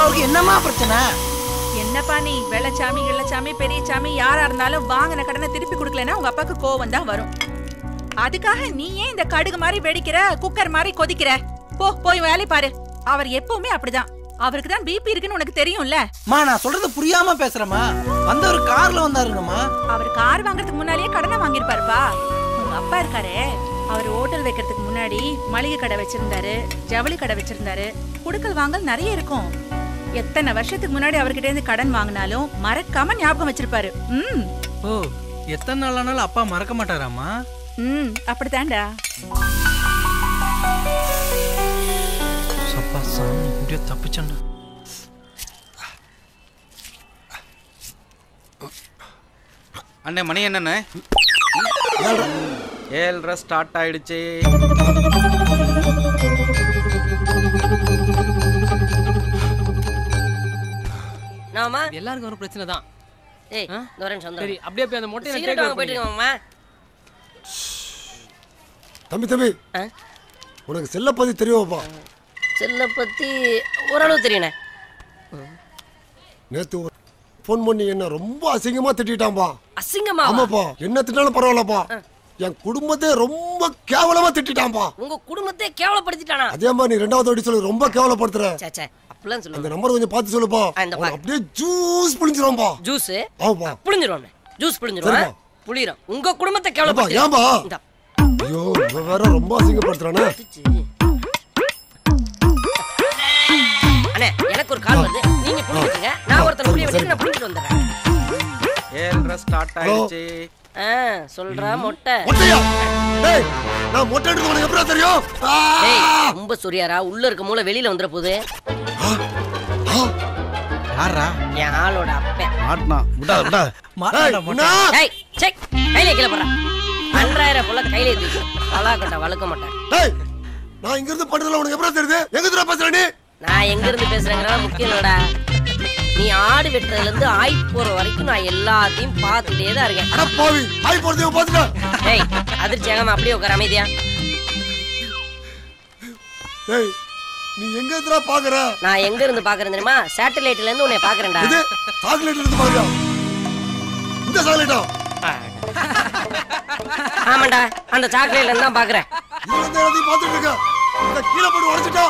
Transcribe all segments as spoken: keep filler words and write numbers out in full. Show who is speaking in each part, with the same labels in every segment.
Speaker 1: அப்பாவுக்கு என்னமா பிரச்சனை?
Speaker 2: என்னப்பா நீ வெள்ளச்சாமி வெள்ளச்சாமி பெரிய சாமி யாரா இருந்தாலும் வாங்கின கடனை திருப்பி கொடுக்கலன்னா உங்க அப்பாக்கு கோவம் தான் வரும். அதுக்காக நீ ஏன் இந்த கடுகு மாதிரி வெடிக்கிற, குக்கர் மாதிரி கொதிக்கிற? போ போய் வேலை பாரு. அவர் எப்பவுமே அப்படிதான். அவருக்கு தான் பிபி இருக்குன்னு உனக்கு தெரியும்ல.
Speaker 1: மா நான் சொல்றது புரியாம பேசுறமா. வந்தவர் கார்ல வந்தாருங்கம்மா.
Speaker 2: அவர் கார் வாங்குறதுக்கு முன்னாடியே கடனை வாங்கிருப்பாருப்பா. உங்க அப்பா இருக்காரு, அவர் ஹோட்டல் வைக்கிறதுக்கு முன்னாடி மளிகை கடை வச்சிருந்தாரு, ஜவுளி கடை வச்சிருந்தாரு. குடுக்கல் வாங்கல் நிறைய இருக்கும். எத்தனை வருஷத்துக்கு முன்னாடி அவர்கிட்ட இருந்து கடன் வாங்கினாலும் மறக்காம ஞாபகம் வச்சிருப்பாரு. ம்
Speaker 3: ஓ எத்தனை நாள் ஆனாலும் அப்பா மறக்க மாட்டாராமா?
Speaker 2: ம் அப்படித்தான்டா.
Speaker 3: சப்பா சாமி இப்படியே தப்பிச்சண்டா.
Speaker 4: அண்ணே மணி என்னண்ணே? ஏழ்ரை ஸ்டார்ட் ஆயிடுச்சு.
Speaker 5: நாமா
Speaker 6: எல்லாருக்கும் ஒரு பிரச்சனை தான்.
Speaker 5: ஏய் நோரன் சொந்தம்.
Speaker 6: சரி அப்படியே போய் அந்த மொட்டையை
Speaker 5: சிகரெட் வாங்க போயிட்டு இருக்கோம்மா.
Speaker 7: தம்பி தம்பி உனக்கு செல்ல பத்தி தெரியுமாப்பா?
Speaker 5: செல்ல பத்தி ஓரளவு தெரியுண்ணே.
Speaker 7: நேத்து ஃபோன் பண்ணி என்ன ரொம்ப அசிங்கமா திட்டான்பா.
Speaker 5: அசிங்கமா?
Speaker 7: ஆமாப்பா, என்ன திட்டாலும் பரவாயில்லப்பா, என் குடும்பத்தை ரொம்ப கேவலமா திட்டான்பா.
Speaker 5: உங்க குடும்பத்தை கேவலப்படுத்திட்டானா?
Speaker 7: அதே மாதிரி நீ ரெண்டாவது வாட்டி சொல்லு, ரொம்ப கேவலப்படுத்துற.
Speaker 5: சே சே அப்பலாம் சொல்லு.
Speaker 7: அந்த நம்பர் கொஞ்சம் பார்த்து சொல்லுப்பா. அப்படியே ஜூஸ் புளிஞ்சிரோம்பா.
Speaker 5: ஜூஸ்?
Speaker 7: ஆமாப்பா
Speaker 5: புளிஞ்சிரோம். ஜூஸ் புளிஞ்சிரோம். புளிறோம். உங்க குடும்பத்தை கேவலப்படுத்து.
Speaker 7: ஏன்பா? ஐயோ இவ வேற ரொம்ப அசிங்கப்படுத்துறானே.
Speaker 5: அண்ணே எனக்கு ஒரு கால் வருது, நீங்க புளிஞ்சிடுங்க. நான் ஒருத்தர் புளிய வச்சு நான் புளிஞ்சிட்டு வந்துறேன்.
Speaker 4: ஏழ்ரை ஸ்டார்ட் ஆயிடுச்சு.
Speaker 5: ஆ சொல்றா மொட்டை.
Speaker 7: மொட்டையா? டேய் நான் மொட்டை எடுத்து உனக்கு எப்படி தெரியும்?
Speaker 5: டேய் ரொம்ப சொரியாரா, உள்ள இருக்க மூளை வெளியில வந்துற போகுது.
Speaker 4: யாரா?
Speaker 5: என் ஆளோட அப்பன்.
Speaker 4: மாட்னா விடா விடா.
Speaker 3: மாட்டாடா மொட்டை.
Speaker 5: டேய் செக் கையில கீழ போறா. அன்றாயிரம் புள்ள கையில ஏத்தி அலா கட்ட வழுக்க மாட்டேன்.
Speaker 7: டேய் நான் இங்க இருந்து பண்றதுல உனக்கு எப்படி தெரியுது? எங்க இருந்து பேசுற நீ?
Speaker 5: நான் எங்க இருந்து பேசுறேங்கறத முக்கியம் இல்லடா. நீ ஆடு வெட்டறதுல இருந்து ஆய் போற வரைக்கும் நான் எல்லாத்தையும் பார்த்துட்டே தான் இருக்கேன்.
Speaker 7: அட பாவி, ஆய் போறதையும் பாத்துட்ட.
Speaker 5: டேய் அதிர்ச்சியாகாம அப்படியே உட்கார அமைதியா.
Speaker 7: டேய் நீ எங்க இருந்துடா பாக்குற?
Speaker 5: நான் எங்க இருந்து பாக்குறேன் தெரியுமா? சேட்டலைட்ல இருந்து உன்னை பாக்குறேன்டா.
Speaker 7: இது சாக்லேட்ல இருந்து பாக்குறியா? இந்த சாக்லேட்டா?
Speaker 5: ஆமாடா அந்த சாக்லேட்ல இருந்து தான் பாக்குறேன்.
Speaker 7: இதுல இருந்து எல்லாத்தையும் பாத்துட்டு இருக்க. இந்த கீழ போட்டு உடைச்சிட்டா.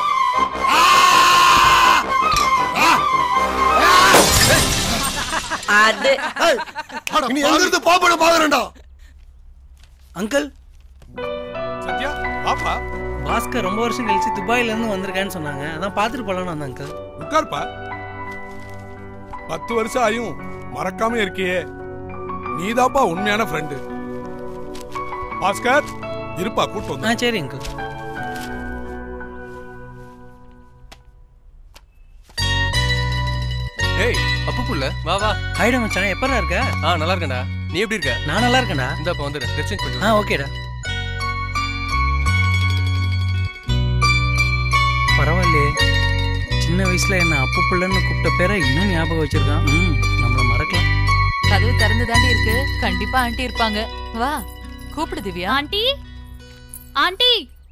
Speaker 5: அது
Speaker 7: நீ எங்க இருந்து பாப்பட பாக்குறேன்டா.
Speaker 3: அங்கிள்
Speaker 8: சத்யா பாப்பா
Speaker 3: பாஸ்கர் ரொம்ப வருஷம் கழிச்சு துபாயில இருந்து வந்திருக்கான்னு சொன்னாங்க, அதான் பாத்துட்டு போலான்னு வந்தேன் அங்கிள்.
Speaker 8: உட்கார்ப்பா. பத்து வருஷம் ஆயும் மறக்காம இருக்கியே, நீதாப்பா உண்மையான ஃப்ரெண்டு. பாஸ்கர் இருப்பா கூட்டு வந்து.
Speaker 3: ஆ சரி அங்கிள்.
Speaker 9: ஏய் அப்பு புள்ள வா வா.
Speaker 3: ஹைடா மச்சான் எப்பறா இருக்க?
Speaker 9: ஆ நல்லா இருக்கேன்டா. நீ எப்படி இருக்க?
Speaker 3: நான் நல்லா இருக்கேன்டா.
Speaker 9: இந்த அப்ப வந்து ட்ரெஸ் சேஞ்ச் பண்ணு.
Speaker 3: ஆ ஓகேடா. பரவாயில்லையே, சின்ன வயசுல என்ன அப்பு புள்ளன்னு கூப்பிட்ட பேரை இன்னும் ஞாபகம் வச்சிருக்கான். ம் நம்மள மறக்கலாம்.
Speaker 10: கதவு திறந்து தாண்டி இருக்கு, கண்டிப்பா ஆண்டி இருப்பாங்க. வா கூப்பிடு திவ்யா.
Speaker 11: ஆண்டி ஆண்டி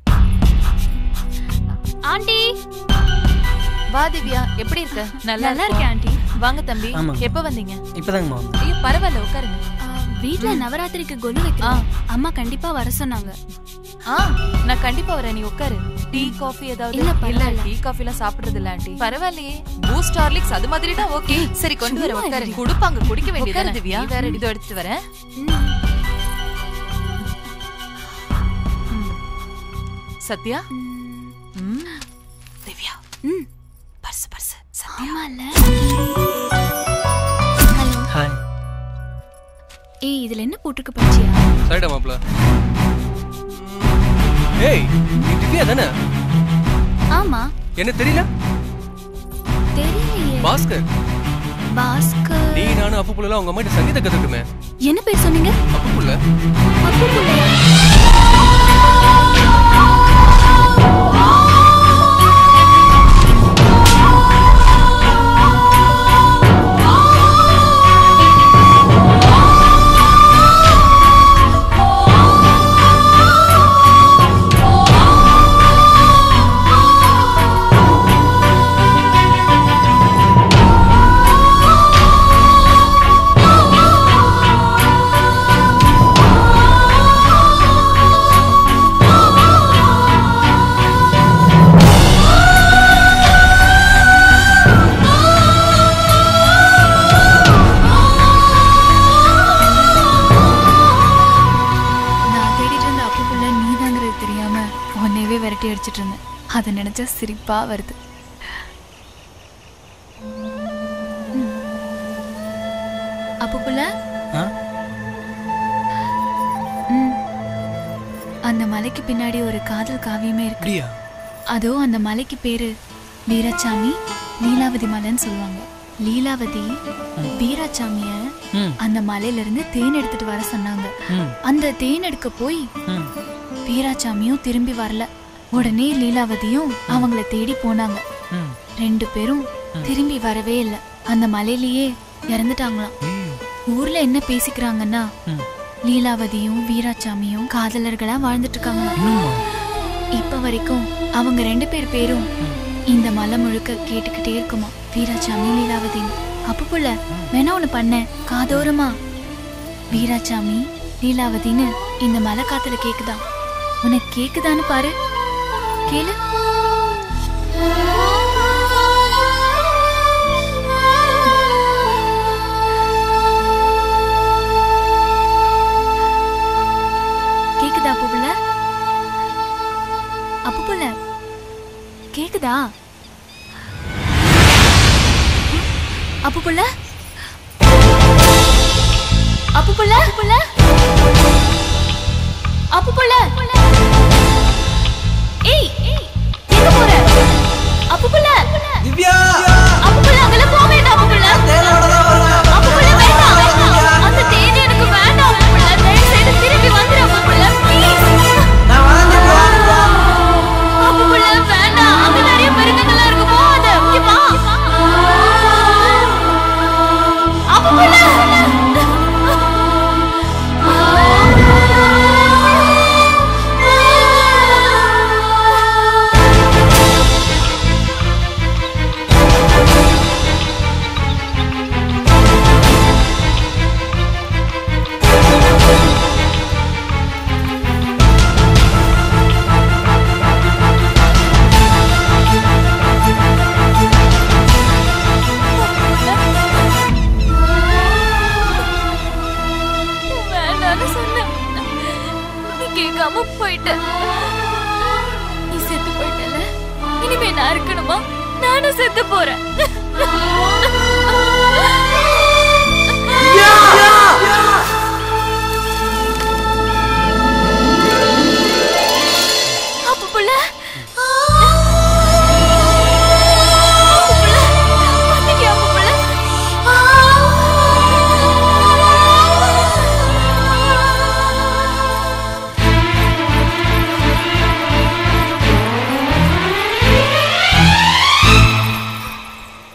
Speaker 11: ஆண்டி
Speaker 10: வா திவ்யா, எப்படி இருக்க? நல்லா
Speaker 11: நல்லா இருக்கேன் ஆண்டி.
Speaker 10: வாங்க தம்பி.
Speaker 3: ஆமா.
Speaker 10: எப்ப வந்தீங்க?
Speaker 3: இப்பதாங்கம்மா வந்தேன்.
Speaker 10: ஐயோ பரவாயில்ல உட்காருங்க.
Speaker 11: வீட்ல நவராத்திரிக்கு கொலு வைக்கிறோம், அம்மா கண்டிப்பா வர சொன்னாங்க.
Speaker 10: ஆ நான் கண்டிப்பா வரேன், நீ உட்காரு. டீ காஃபி ஏதாவது?
Speaker 11: இல்ல,
Speaker 10: இல்ல
Speaker 11: பரவாயில்ல.
Speaker 10: டீ காஃபி எல்லாம் சாப்பிடுறது இல்ல ஆண்டி. பரவாயில்லையே, பூஸ்ட் ஹார்லிக்ஸ் அது மாதிரினா ஓகே. சரி கொண்டு வர உட்காரு. குடுப்பாங்க, குடிக்க வேண்டியது திவ்யா. வேற இதோ எடுத்து வரேன். Sathya Divya purse purse Sathya.
Speaker 11: Hello
Speaker 3: hi.
Speaker 11: ஏய் இதுல என்ன போட்டுக்க பச்சியா?
Speaker 9: சரிடா மாப்ள. ஏய் நீ திவ்யா தானே?
Speaker 11: ஆமா.
Speaker 9: என்ன தெரியல?
Speaker 11: தெரியலையே.
Speaker 9: பாஸ்கர்.
Speaker 11: பாஸ்கர்.
Speaker 9: நீ நானும் அப்பு புள்ளலாம் உங்க அம்மா சங்கீத கத்துக்குமே.
Speaker 11: என்ன பேர் சொன்னீங்க?
Speaker 9: அப்பு புள்ள.
Speaker 11: அப்பு புள்ள.
Speaker 10: யோசிச்சுட்டு இருந்தேன். அதை நினைச்சா சிரிப்பா வருது. அப்புக்குள்ள அந்த மலைக்கு பின்னாடி ஒரு காதல் காவியமே இருக்கு. அதோ அந்த மலைக்கு பேரு வீராசாமி லீலாவதி மலைன்னு சொல்லுவாங்க. லீலாவதி வீராசாமிய அந்த மலையில இருந்து தேன் எடுத்துட்டு வர சொன்னாங்க. அந்த தேன் எடுக்க போய் வீராசாமியும் திரும்பி வரல. உடனே லீலாவதியும் அவங்கள தேடி போனாங்க. ரெண்டு பேரும் திரும்பி வரவே இல்லை. அந்த மலையிலேயே இறந்துட்டாங்களாம். ஊர்ல என்ன பேசிக்கிறாங்கன்னா லீலாவதியும் வீராசாமியும் காதலர்களா வாழ்ந்துட்டு இருக்காங்களாம். இப்ப வரைக்கும் அவங்க ரெண்டு பேர் பேரும் இந்த மலை முழுக்க கேட்டுக்கிட்டே இருக்குமா, வீராசாமி லீலாவதி. அப்ப போல வேணா ஒண்ணு பண்ண, காதோரமா வீராசாமி லீலாவதின்னு இந்த மலை காத்துல கேக்குதா? உனக்கு கேக்குதான்னு பாரு, கேளு. கேக்குதா அப்பு புள்ள? அப்பு புள்ள கேக்குதா? அப்பு புள்ள அப்பு புள்ள அப்பு புள்ள ஏய் எங்க போற? அப்பு புள்ள
Speaker 1: திவ்யா,
Speaker 10: அப்பு புள்ள அங்கல போக வேண்டாம். அப்பு புள்ள
Speaker 1: தேனோட தான் வருவேன்.
Speaker 10: அப்பு புள்ள வேண்டாம், அந்த தேன் எனக்கு வேண்டாம். அப்பு புள்ள தயவு செய்து திரும்பி வந்துரு. அப்பு புள்ள ப்ளீஸ்,
Speaker 1: நான் வரேன் திவ்யா.
Speaker 10: அப்பு புள்ள வேண்டாம், அங்க நிறைய மிருகங்களா இருக்கு, போகாத. இங்க வா அப்பு புள்ள. கேட்காம போயிட்ட, நீ செத்து போயிட்டல. இனிமே நான் இருக்கணுமா? நானும் செத்து போறேன்.